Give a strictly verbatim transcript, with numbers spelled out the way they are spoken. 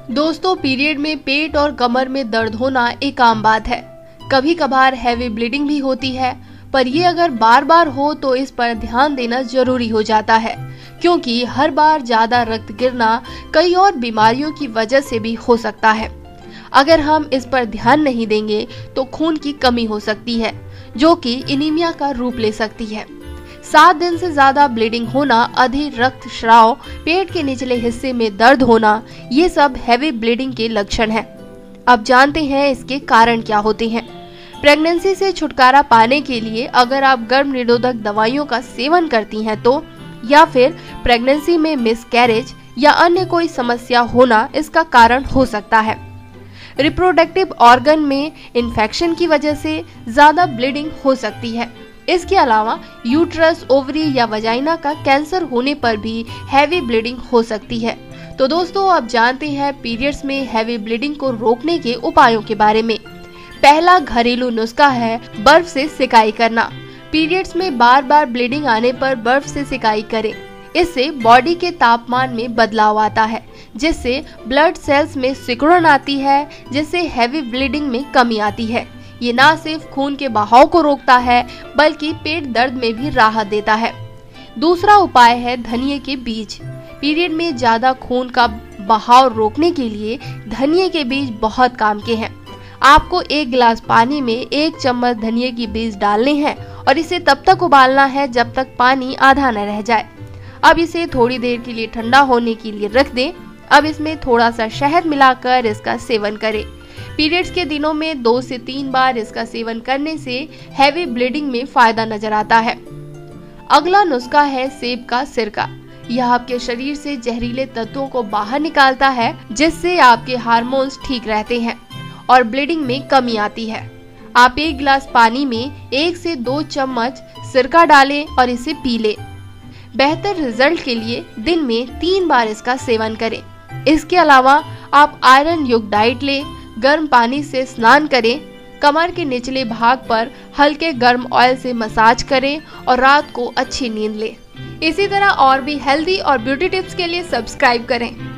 दोस्तों, पीरियड में पेट और कमर में दर्द होना एक आम बात है। कभी कभार हैवी ब्लीडिंग भी होती है, पर ये अगर बार बार हो तो इस पर ध्यान देना जरूरी हो जाता है, क्योंकि हर बार ज्यादा रक्त गिरना कई और बीमारियों की वजह से भी हो सकता है। अगर हम इस पर ध्यान नहीं देंगे तो खून की कमी हो सकती है, जो कि एनीमिया का रूप ले सकती है। सात दिन से ज्यादा ब्लीडिंग होना, अधिक रक्तस्राव, पेट के निचले हिस्से में दर्द होना, ये सब हैवी ब्लीडिंग के लक्षण हैं। अब जानते हैं इसके कारण क्या होते हैं। प्रेगनेंसी से छुटकारा पाने के लिए अगर आप गर्भ निरोधक दवाइयों का सेवन करती हैं तो, या फिर प्रेगनेंसी में मिसकैरेज या अन्य कोई समस्या होना इसका कारण हो सकता है। रिप्रोडक्टिव ऑर्गन में इन्फेक्शन की वजह से ज्यादा ब्लीडिंग हो सकती है। इसके अलावा यूट्रस, ओवरी या वजाइना का कैंसर होने पर भी हैवी ब्लीडिंग हो सकती है। तो दोस्तों, अब जानते हैं पीरियड्स में हैवी ब्लीडिंग को रोकने के उपायों के बारे में। पहला घरेलू नुस्खा है बर्फ से सिकाई करना। पीरियड्स में बार बार ब्लीडिंग आने पर बर्फ से सिकाई करें। इससे बॉडी के तापमान में बदलाव आता है, जिससे ब्लड सेल्स में सिकुड़न आती है, जिससे हैवी ब्लीडिंग में कमी आती है। ये ना सिर्फ खून के बहाव को रोकता है, बल्कि पेट दर्द में भी राहत देता है। दूसरा उपाय है धनिये के बीज। पीरियड में ज्यादा खून का बहाव रोकने के लिए धनिये के बीज बहुत काम के हैं। आपको एक गिलास पानी में एक चम्मच धनिये के बीज डालने हैं और इसे तब तक उबालना है जब तक पानी आधा न रह जाए। अब इसे थोड़ी देर के लिए ठंडा होने के लिए रख दें। अब इसमें थोड़ा सा शहद मिलाकर इसका सेवन करें। पीरियड्स के दिनों में दो से तीन बार इसका सेवन करने से हैवी ब्लीडिंग में फायदा नजर आता है। अगला नुस्खा है सेब का सिरका। यह आपके शरीर से जहरीले तत्वों को बाहर निकालता है, जिससे आपके हार्मोन्स ठीक रहते हैं और ब्लीडिंग में कमी आती है। आप एक गिलास पानी में एक से दो चम्मच सिरका डालें और इसे पी लें। बेहतर रिजल्ट के लिए दिन में तीन बार इसका सेवन करें। इसके अलावा आप आयरन युक्त डाइट लें, गर्म पानी से स्नान करें, कमर के निचले भाग पर हल्के गर्म ऑयल से मसाज करें और रात को अच्छी नींद लें। इसी तरह और भी हेल्दी और ब्यूटी टिप्स के लिए सब्सक्राइब करें।